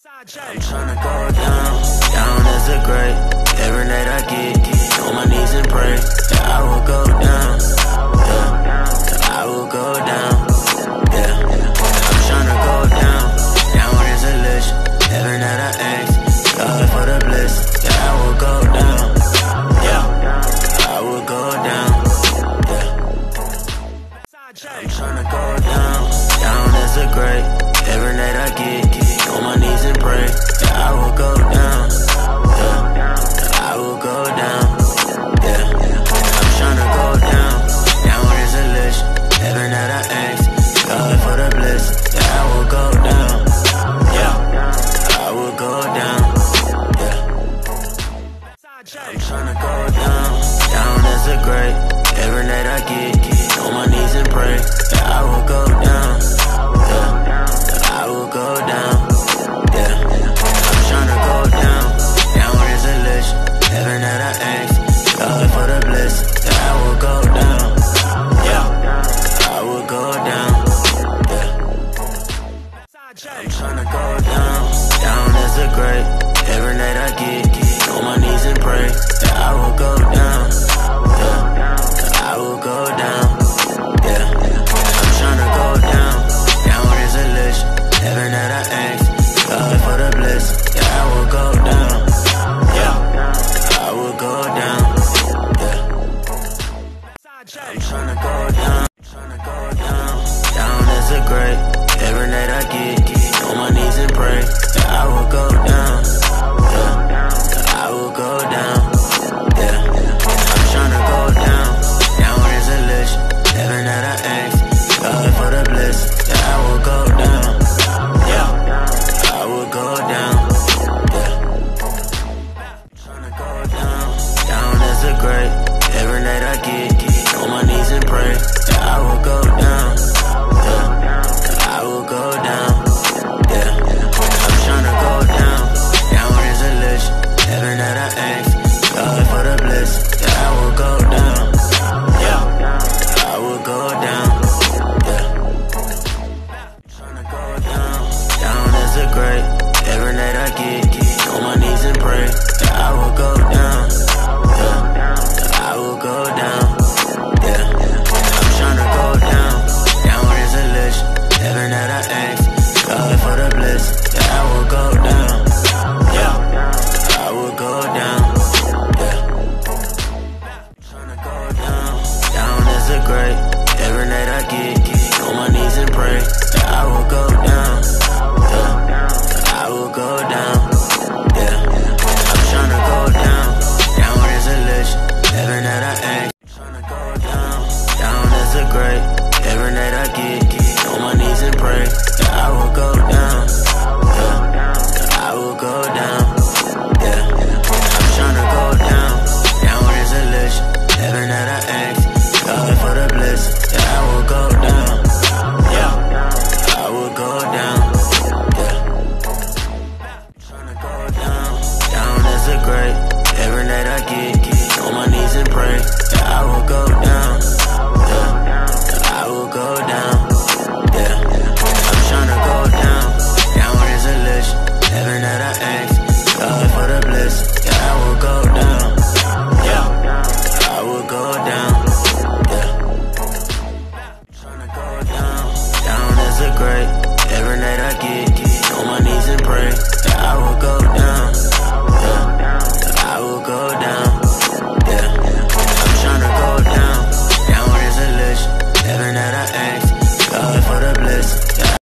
I'm tryna go down, down as a grave. Every night I get on my knees and pray that I will go down, yeah, that I will go down, yeah. I'm tryna go down, down as a lich. Every night I ask God for the bliss that I will go down, yeah, I will go down, yeah. I'm tryna go down, down as a grave. Every night I get on my knees and pray that I will go down, yeah, that I will go down, yeah. I'm tryna go down, down as a lich. Every night I ask God for the bliss that I will go down, yeah, I will go down, yeah. I'm tryna go down, down as a grave. Every night I get on my knees and pray that I will go down, yeah, that I will go down, yeah. I'm tryna go down, down as a lich. Every night I ask God for the bliss that I will go down, yeah, I will go down, yeah. I'm tryna go down, down as a grave. Every night I get on my knees and pray that I will go down, yeah, that I will go down.